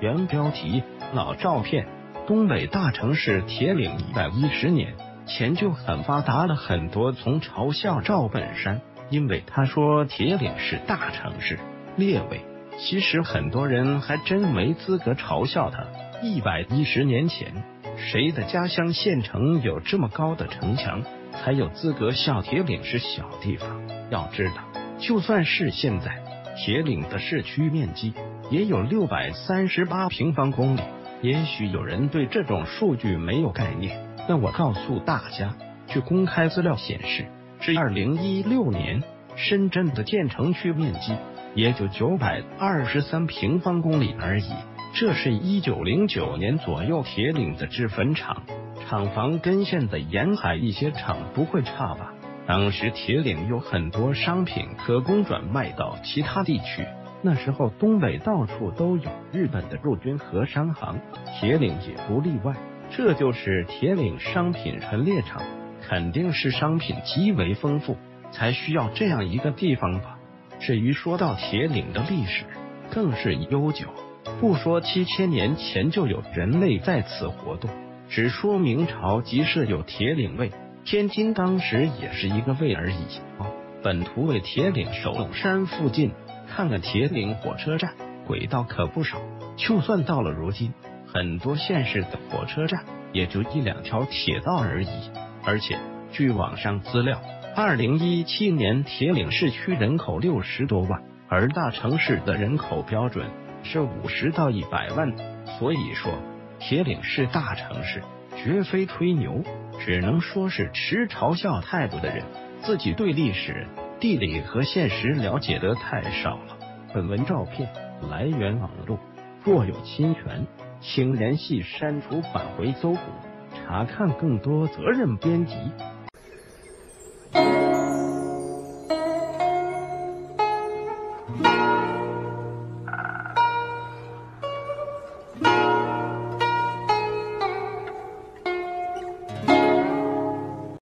原标题：老照片。东北大城市铁岭110年前就很发达了，很多从嘲笑赵本山，因为他说铁岭是大城市。列位，其实很多人还真没资格嘲笑他。110年前，谁的家乡县城有这么高的城墙，才有资格笑铁岭是小地方？要知道，就算是现在，铁岭的市区面积也有638平方公里。也许有人对这种数据没有概念，那我告诉大家，据公开资料显示，至2016年，深圳的建成区面积也就923平方公里而已。这是1909年左右铁岭的制粉厂，厂房跟现在沿海一些厂不会差吧？当时铁岭有很多商品可供转卖到其他地区。那时候东北到处都有日本的驻军和商行，铁岭也不例外。这就是铁岭商品陈列场，肯定是商品极为丰富，才需要这样一个地方吧。至于说到铁岭的历史，更是悠久，不说7000年前就有人类在此活动，只说明朝即设有铁岭卫，天津当时也是一个卫而已。本图为铁岭首山附近。看看铁岭火车站，轨道可不少。就算到了如今，很多县市的火车站也就1-2条铁道而已。而且据网上资料，2017年铁岭市区人口60多万，而大城市的人口标准是50到100万。所以说，铁岭是大城市，绝非吹牛，只能说是持嘲笑态度的人自己对历史、地理和现实了解得太少了。本文照片来源网络，若有侵权，请联系删除返回搜捕，查看更多责任编辑。